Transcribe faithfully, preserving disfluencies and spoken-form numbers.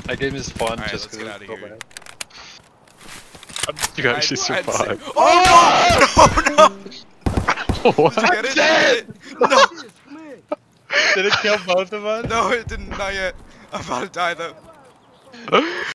That game is fun right, just let's get because out of here. You actually survived. Oh no! No! No! What? Did you get it? Did you get it? No! Did it kill both of us? No, it didn't. Not yet. I'm about to die though.